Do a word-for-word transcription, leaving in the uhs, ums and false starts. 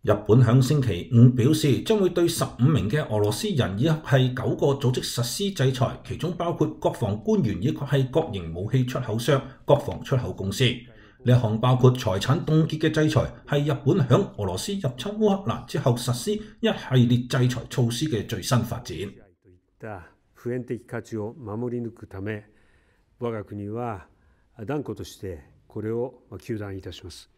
日本響星期五表示，將會對十五名嘅俄羅斯人以及係九個組織實施制裁，其中包括國防官員以及係國營武器出口商、國防出口公司。呢一項包括財產凍結嘅制裁，係日本響俄羅斯入侵烏克蘭之後實施一系列制裁措施嘅最新發展。 普遍的価値を守り抜くため、我が国は断固としてこれを糾弾いたします。